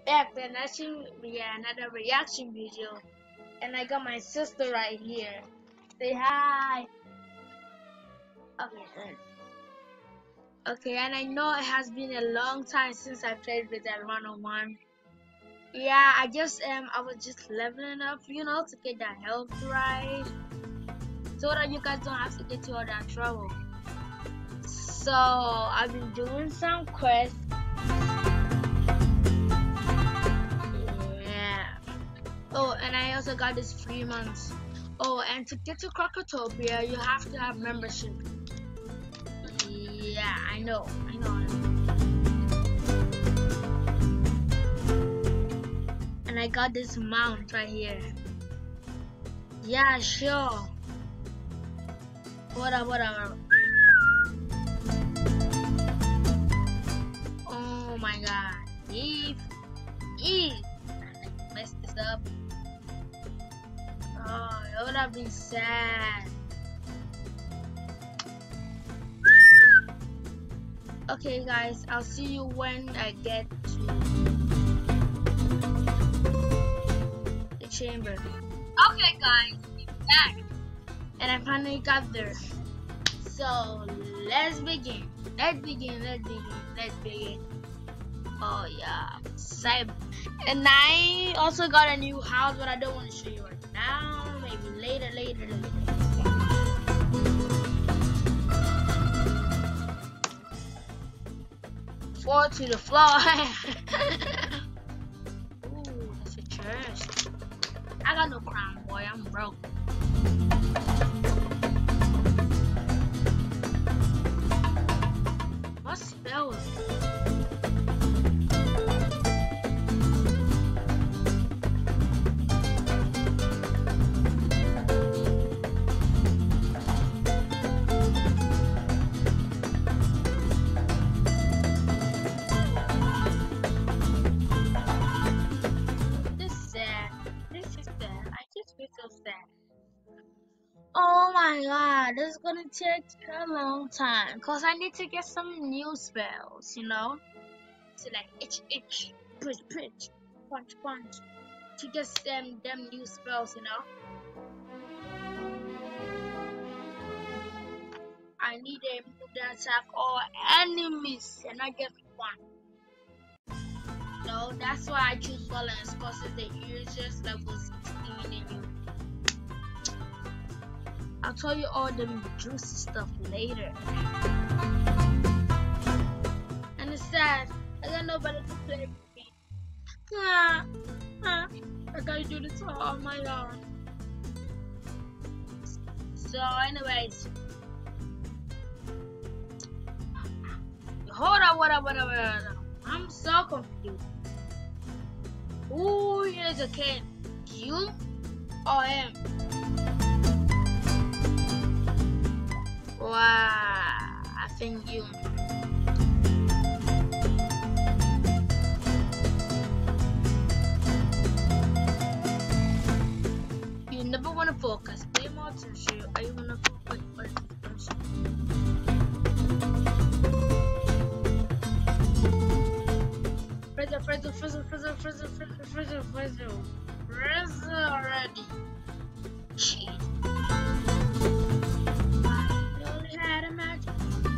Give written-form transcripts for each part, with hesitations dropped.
back then watching another reaction video, and I got my sister right here. Say hi. Okay. Okay, and I know it has been a long time since I played with that 101. Yeah, I was just leveling up, to get that health right, so that you guys don't have to get to all that trouble. So I've been doing some quests. Yeah. Oh, and I also got this 3 months. Oh, and to get to Crocotopia, you have to have membership. Yeah, I know. And I got this mount right here. Yeah, sure. Whatever. Oh my god. Eve. I messed this up. Oh, it would have been sad. Okay guys, I'll see you when I get to the chamber. Okay guys, we're back. And I finally got there. So let's begin. Oh yeah, cyber. And I also got a new house, but I don't want to show you right now. Maybe later. Fall to the floor. Ooh, that's a chest. I got no crown, boy. I'm broke. What spell is it? So sad. Oh my god, this is gonna take a long time because I need to get some new spells, So like itch, push, punch to get them new spells, I need a move that attack all enemies and I get one. No, that's why I choose balance because it's the easiest level 16 in you. I'll tell you all the juicy stuff later. And it's sad, I got nobody to play with me. I gotta do this all on my own. So anyways, hold on, whatever. I'm so confused. Who is a kid? You or him? Wow, I think you. You never want to focus. Pay more attention. Are you gonna focus? Freezer already. Cheat. You only had a magic.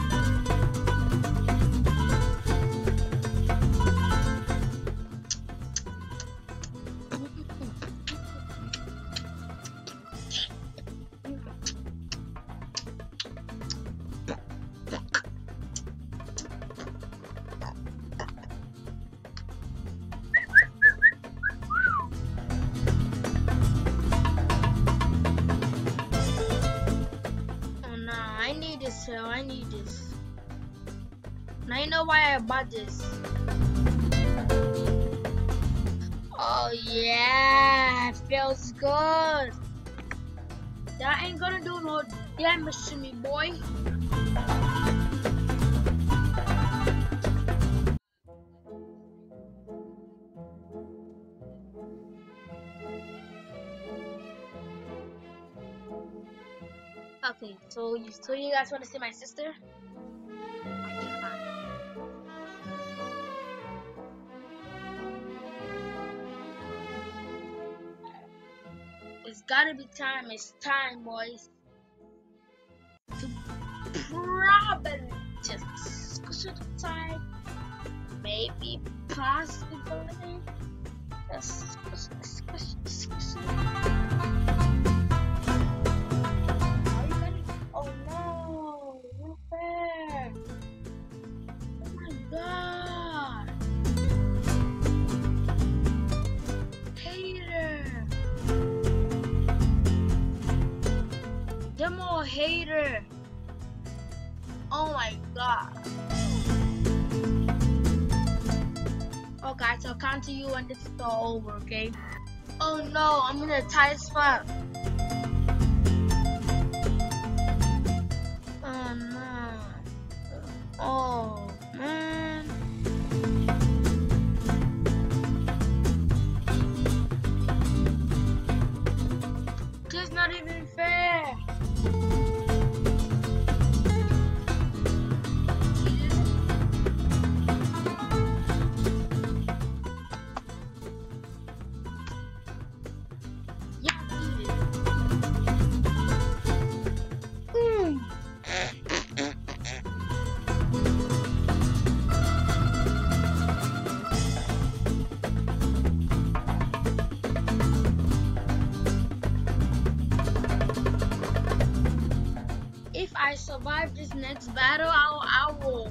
I need this. Now you know why I bought this. Oh yeah, it feels good. That ain't gonna do no damage to me, boy. Okay, so you guys want to see my sister? gotta be time. It's time, boys, to probably just squish it aside. Maybe, possibly. Just squish it. Oh no, no fair. Oh my god. Hater. Demo hater. Oh my god. Oh guys, I'll count to you when this is all over, okay? Oh no, I'm in a tight spot. Oh no. Oh man. This is not even fair. If I survive this next battle, I will.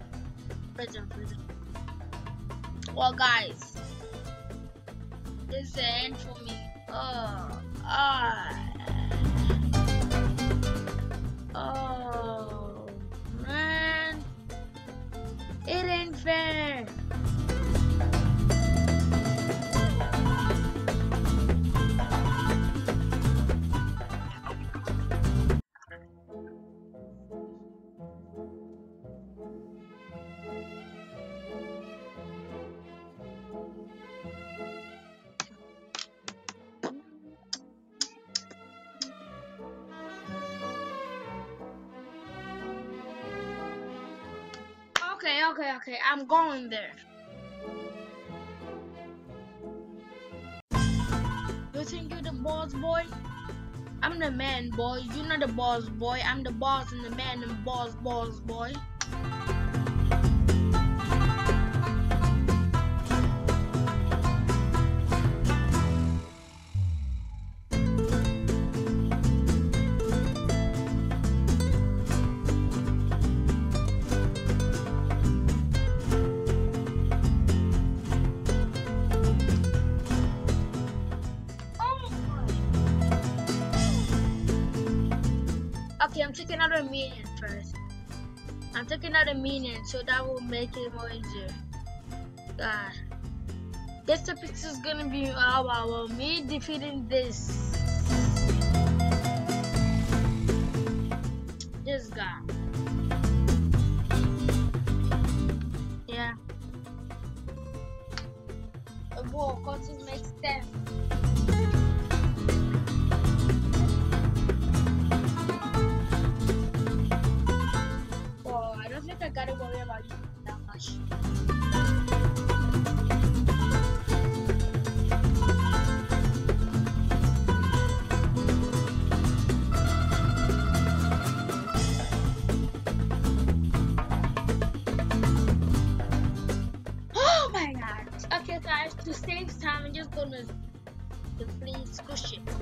Well, guys, this is the end for me. Oh man, it ain't fair. Okay, I'm going there. You think you're the boss, boy? I'm the man, boy. You're not the boss, boy. I'm the boss and the man and boss, boy. Okay, I'm taking out a minion first. I'm taking out a minion, so that will make it more easier. God, this episode is gonna be about me defeating this guy. Yeah. Whoa, cutting makes sense. I don't think I gotta worry about you that much. Oh my god. Okay guys, to save time, I'm just gonna please squish it.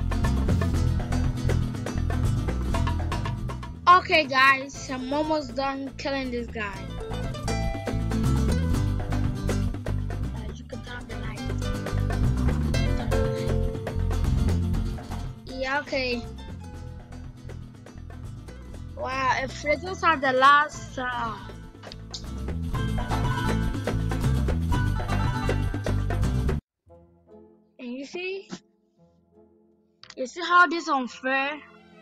Okay guys, I'm almost done killing this guy. You can turn the light. Yeah, okay. Wow, if those are the last and you see how this is unfair?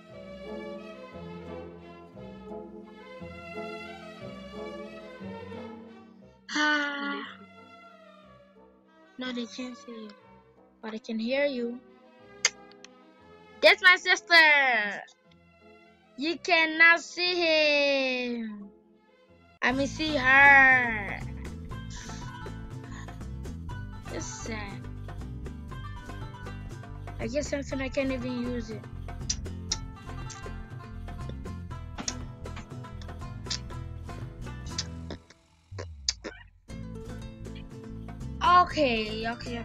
No, they can't see you, but I can hear you. That's my sister. You cannot see him. I mean, see her. It's sad. I get something I can't even use it. Okay.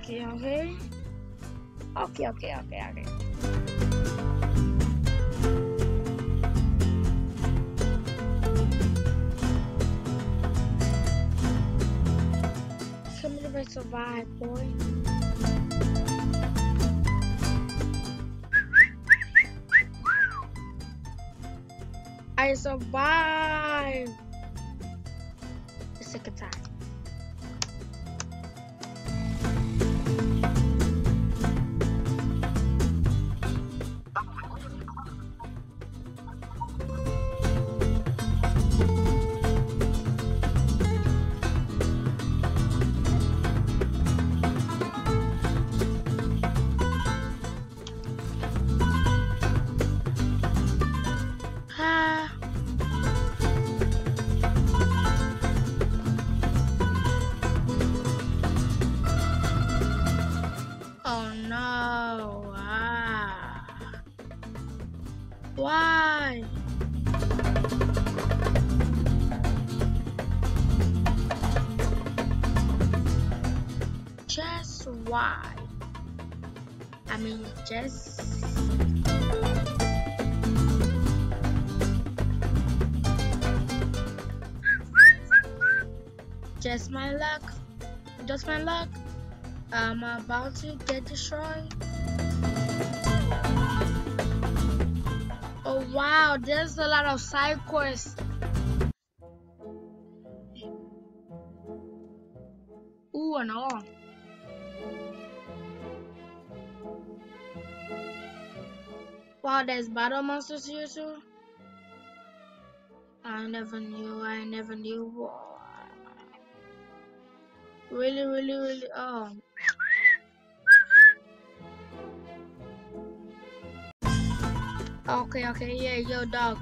Come to the survive, boy. I survived the second time. Oh no. Why? Just why? I mean, just my luck. Just my luck. I'm about to get destroyed. Oh wow, there's a lot of side quests. Ooh, and all. Wow, there's battle monsters here too. I never knew. Really. Oh. Okay, yeah, yo, dog.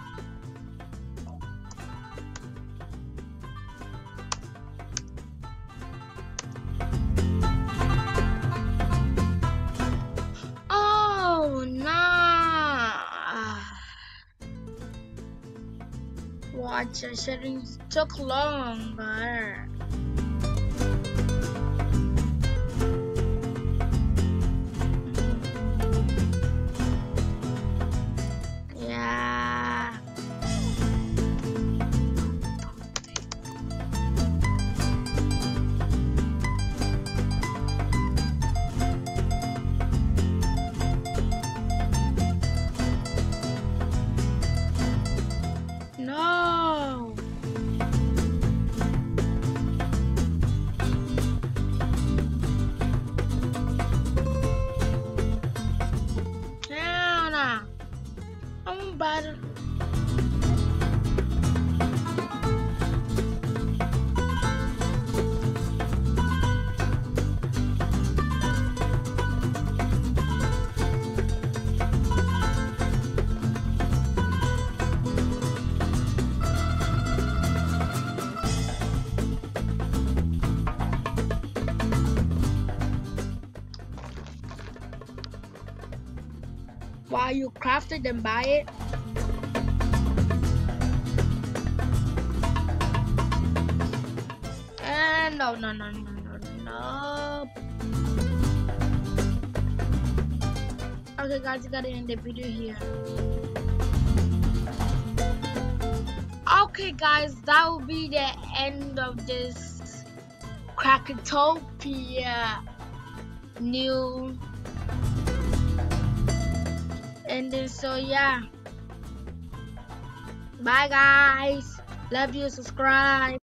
Oh, nah. Watch, I shouldn't took longer. Yeah. No. Hell nah. I'm bad. Why you craft it and buy it? And no. Okay guys, you gotta end the video here. Okay guys, that will be the end of this Crackatopia new. And then so yeah, bye guys, love you, subscribe.